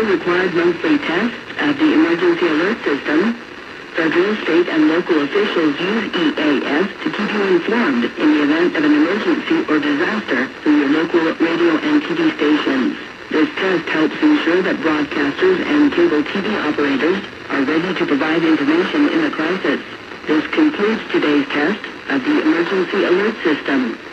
required monthly tests of the emergency alert system. Federal, state, and local officials use EAS to keep you informed in the event of an emergency or disaster through your local radio and TV stations. This test helps ensure that broadcasters and cable TV operators are ready to provide information in a crisis. This concludes today's test of the emergency alert system.